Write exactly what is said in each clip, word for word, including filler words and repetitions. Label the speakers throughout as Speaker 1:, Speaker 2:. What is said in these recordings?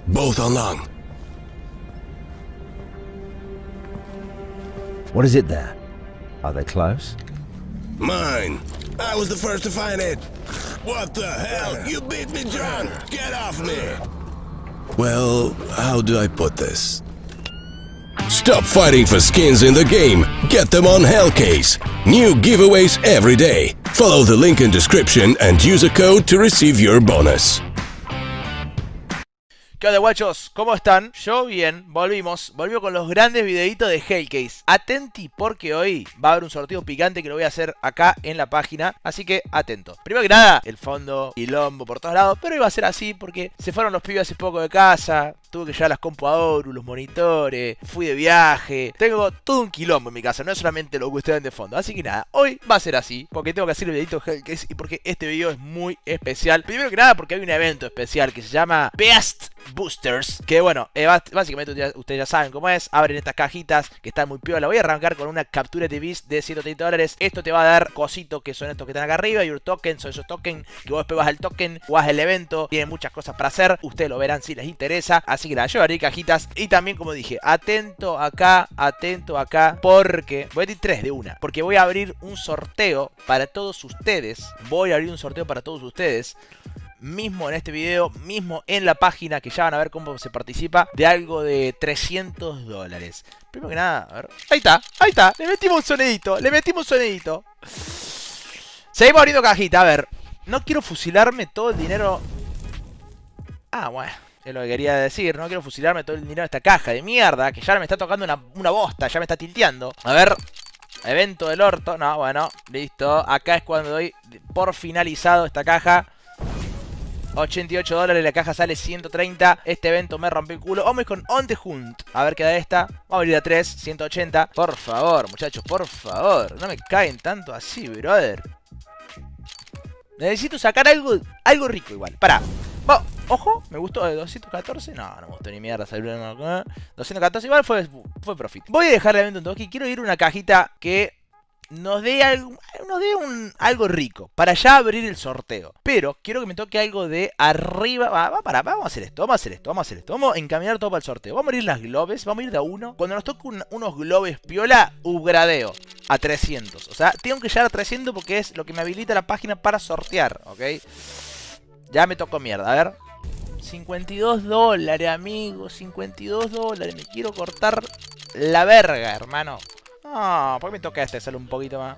Speaker 1: Both on long.
Speaker 2: What is it there? Are they close?
Speaker 1: Mine. I was the first to find it. What the hell? You beat me, John. Get off me. Well, how do I put this? Stop fighting for skins in the game. Get them on Hellcase. New giveaways every day. Follow the link in description and use a code to receive your bonus.
Speaker 3: ¿Qué onda, guachos? ¿Cómo están? Yo bien, volvimos, volvió con los grandes videitos de Hellcase. Atenti porque hoy va a haber un sorteo picante que lo voy a hacer acá en la página, así que atento. Primero que nada, el fondo quilombo por todos lados, pero iba a ser así porque se fueron los pibes hace poco de casa, tuve que llevar las compu a Oru, los monitores, fui de viaje, tengo todo un quilombo en mi casa, no es solamente lo que ustedes ven de fondo. Así que nada, hoy va a ser así, porque tengo que hacer el videito de Hellcase y porque este video es muy especial. Primero que nada porque hay un evento especial que se llama Beast Boosters, que bueno, eh, básicamente ustedes, ustedes ya saben cómo es. Abren estas cajitas que están muy piola. Voy a arrancar con una captura de Beast de ciento treinta dólares. Esto te va a dar cositos que son estos que están acá arriba. Your tokens, son esos tokens que vos después vas al token, jugás el evento. Tienen muchas cosas para hacer, ustedes lo verán si les interesa. Así que nada, yo abrí cajitas. Y también, como dije, atento acá, atento acá, porque voy a decir tres de una, porque voy a abrir un sorteo para todos ustedes. Voy a abrir un sorteo para todos ustedes mismo en este video, mismo en la página, que ya van a ver cómo se participa, de algo de trescientos dólares. Primero que nada, a ver, ahí está, ahí está, le metimos un sonidito, le metimos un sonidito. Seguimos abriendo cajita, a ver, no quiero fusilarme todo el dinero. Ah, bueno, es lo que quería decir, no quiero fusilarme todo el dinero de esta caja de mierda, que ya me está tocando una, una bosta, ya me está tilteando. A ver, evento del orto, no, bueno, listo, acá es cuando doy por finalizado esta caja. ochenta y ocho dólares, la caja sale ciento treinta. Este evento me rompió el culo. Vamos con On The Hunt. A ver qué da esta. Vamos a abrir a tres, ciento ochenta. Por favor, muchachos, por favor. No me caen tanto así, brother. Necesito sacar algo, algo rico igual. Pará. Oh, ojo, me gustó de doscientos catorce. No, no me gustó ni mierda. doscientos catorce igual fue, fue profit. Voy a dejar el evento en toque. Quiero ir a una cajita que nos dé algo, nos dé un, algo rico para ya abrir el sorteo. Pero quiero que me toque algo de arriba. Va, va, para, vamos a hacer esto, vamos a hacer esto, vamos a hacer esto. Vamos a encaminar todo para el sorteo. Vamos a abrir las globes, vamos a ir de a uno. Cuando nos toque un, unos globes piola, upgradeo a trescientos. O sea, tengo que llegar a trescientos porque es lo que me habilita la página para sortear, ¿ok? Ya me tocó mierda, a ver. cincuenta y dos dólares, amigos, cincuenta y dos dólares. Me quiero cortar la verga, hermano. No, ¿por qué me toca este? Sale un poquito más.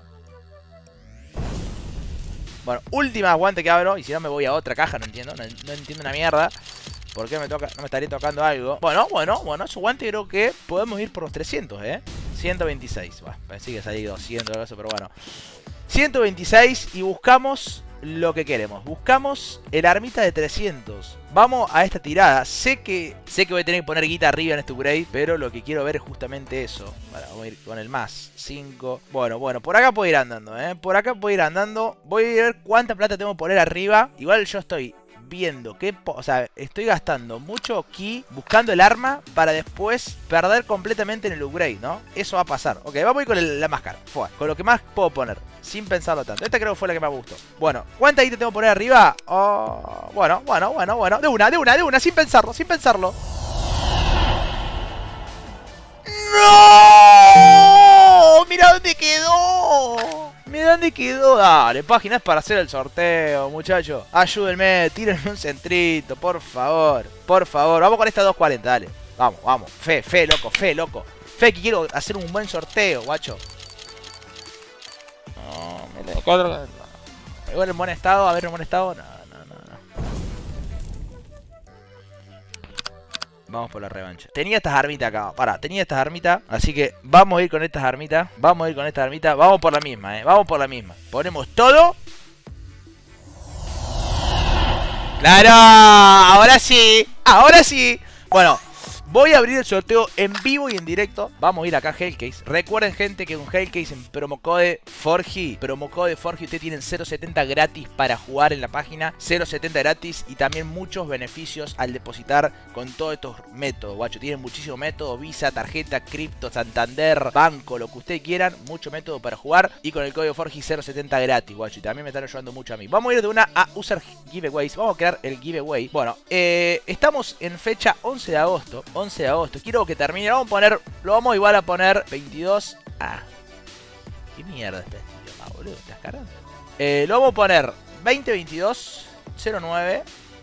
Speaker 3: Bueno, última aguante que abro. Y si no me voy a otra caja, no entiendo. No, no entiendo una mierda. ¿Por qué me toca? No me estaría tocando algo. Bueno, bueno, bueno. Su guante creo que podemos ir por los trescientos, ¿eh? ciento veintiséis. Bueno, pensé que salía doscientos o eso, pero bueno. ciento veintiséis y buscamos lo que queremos. Buscamos el armita de trescientos. Vamos a esta tirada. Sé que sé que voy a tener que poner guita arriba en este upgrade, pero lo que quiero ver es justamente eso. Bueno, vamos a ir con el más cinco. Bueno, bueno, por acá puedo ir andando, ¿eh? Por acá puedo ir andando. Voy a ver cuánta plata tengo que poner arriba. Igual yo estoy viendo que, o sea, estoy gastando mucho ki buscando el arma para después perder completamente en el upgrade, ¿no? Eso va a pasar. Ok, vamos a ir con el, la máscara. Fue, con lo que más puedo poner, sin pensarlo tanto. Esta creo que fue la que más me gustó. Bueno, ¿cuánta guita tengo que poner arriba? Oh, bueno, bueno, bueno, bueno. De una, de una, de una, sin pensarlo, sin pensarlo. ¡No! ¡Mira dónde quedó! Mira dónde quedó. Dale, páginas para hacer el sorteo, muchachos. Ayúdenme, tírenme un centrito, por favor. Por favor, vamos con esta doscientos cuarenta, dale. Vamos, vamos. Fe, fe, loco, fe, loco. Fe que quiero hacer un buen sorteo, guacho. No, me le cuatro. Igual en buen estado, a ver en buen estado. No, no, no, no. Vamos por la revancha. Tenía estas armitas acá. Pará, tenía estas armitas. Así que vamos a ir con estas armitas. Vamos a ir con estas armitas. Vamos por la misma, eh. Vamos por la misma. Ponemos todo. ¡Claro! Ahora sí. Ahora sí. Bueno, Voy a abrir el sorteo en vivo y en directo. Vamos a ir acá a Hellcase. Recuerden, gente, que con Hellcase en promocode Forgy, promocode Forgy, ustedes tienen cero coma setenta gratis para jugar en la página. cero coma setenta gratis y también muchos beneficios al depositar con todos estos métodos, guacho. Tienen muchísimos métodos: Visa, tarjeta, cripto, Santander, banco, lo que ustedes quieran. Mucho método para jugar. Y con el código Forgy cero coma setenta gratis, guacho. Y también me están ayudando mucho a mí. Vamos a ir de una a User Giveaways. Vamos a crear el giveaway. Bueno, eh, estamos en fecha once de agosto. once de agosto. Quiero que termine. Vamos a poner, lo vamos igual a poner veintidós. Ah, qué mierda está este idioma, boludo. ¿Estás cargando? Eh, lo vamos a poner veinte veintidós cero nueve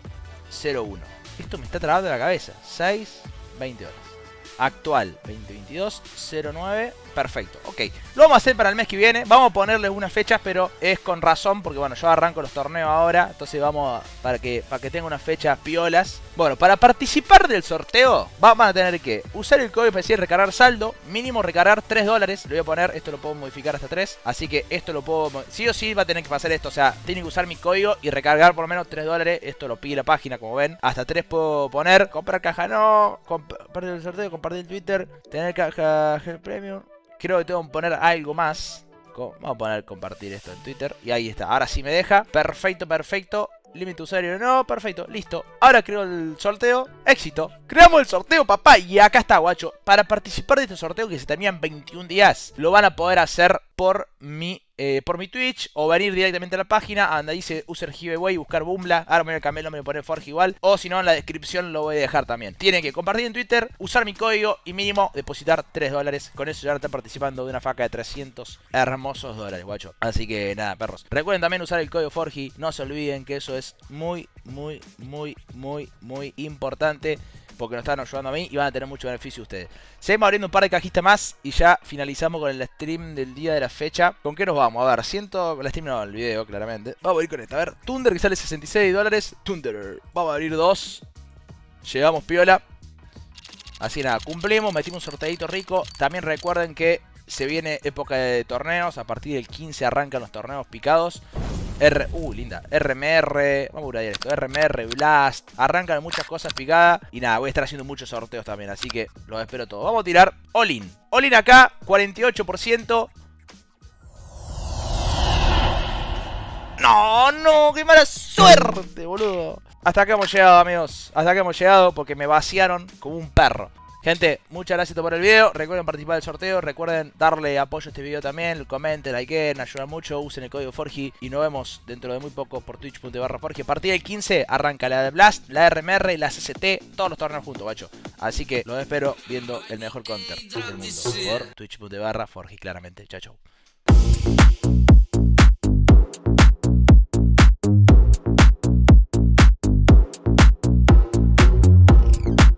Speaker 3: cero uno. Esto me está trabando la cabeza. seis veinte horas. Actual veinte veintidós cero nueve. Perfecto, ok. Lo vamos a hacer para el mes que viene. Vamos a ponerle unas fechas, pero es con razón, porque bueno, yo arranco los torneos ahora. Entonces vamos a, para que para que tenga unas fechas piolas. Bueno, para participar del sorteo van a tener que usar el código especial recargar saldo. Mínimo recargar tres dólares. Lo voy a poner, esto lo puedo modificar hasta tres. Así que esto lo puedo, sí o sí va a tener que pasar esto. O sea, tiene que usar mi código y recargar por lo menos tres dólares. Esto lo pide la página, como ven. Hasta tres puedo poner. Comprar caja no. Compartir el sorteo, compartir en Twitter. Tener caja premium. Creo que tengo que poner algo más. Vamos a poner compartir esto en Twitter. Y ahí está. Ahora sí me deja. Perfecto, perfecto. Límite usuario. No, perfecto. Listo. Ahora creo el sorteo. Éxito. Creamos el sorteo, papá. Y acá está, guacho. Para participar de este sorteo que se termina en veintiún días, lo van a poder hacer por mi, eh, por mi Twitch. O venir directamente a la página. Donde dice User Giveaway. Buscar Bumbla. Ahora me voy a cambiar el nombre y poner Forgy igual. O si no, en la descripción lo voy a dejar también. Tienen que compartir en Twitter. Usar mi código. Y mínimo depositar tres dólares. Con eso ya están participando de una faca de trescientos hermosos dólares, guacho. Así que nada, perros. Recuerden también usar el código Forgy. No se olviden que eso es muy, muy, muy, muy, muy importante. Porque nos están ayudando a mí y van a tener mucho beneficio ustedes. Seguimos abriendo un par de cajitas más y ya finalizamos con el stream del día de la fecha. ¿Con qué nos vamos? A ver, ciento... El stream no, el video, claramente. Vamos a ir con esta. A ver, Thunder que sale sesenta y seis dólares. Thunder. Vamos a abrir dos. Llegamos piola. Así nada, cumplimos, metimos un sorteadito rico. También recuerden que se viene época de torneos. A partir del quince arrancan los torneos picados. R, uh, linda, R M R, vamos a buscar esto, R M R, Blast, arrancan muchas cosas picadas. Y nada, voy a estar haciendo muchos sorteos también, así que los espero todos. Vamos a tirar all-in, all-in acá, cuarenta y ocho por ciento. No, no, qué mala suerte, boludo. Hasta acá hemos llegado, amigos, hasta acá hemos llegado porque me vaciaron como un perro. Gente, muchas gracias por el video. Recuerden participar del sorteo. Recuerden darle apoyo a este video también. Comenten, likeen, ayuda mucho. Usen el código Forgy. Y nos vemos dentro de muy poco por twitch punto tv barra Forgy. A partir del quince arranca la de Blast, la R M R y la C C T. Todos los torneos juntos, guacho. Así que los espero viendo el mejor counter del mundo por twitch punto tv barra Forgy, claramente. Chao, chao.